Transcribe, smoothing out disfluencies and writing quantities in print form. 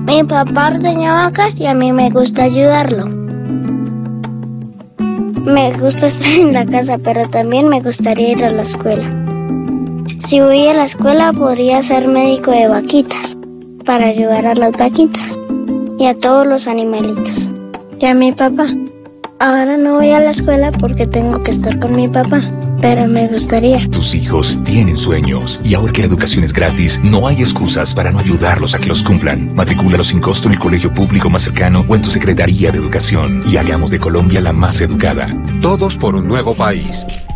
Mi papá ordeña vacas y a mí me gusta ayudarlo. Me gusta estar en la casa, pero también me gustaría ir a la escuela. Si voy a la escuela podría ser médico de vaquitas, para ayudar a las vaquitas y a todos los animalitos. Y a mi papá. Ahora no voy a la escuela porque tengo que estar con mi papá, pero me gustaría. Tus hijos tienen sueños y ahora que la educación es gratis, no hay excusas para no ayudarlos a que los cumplan. Matricúlalos sin costo en el colegio público más cercano o en tu Secretaría de Educación y hagamos de Colombia la más educada. Todos por un nuevo país.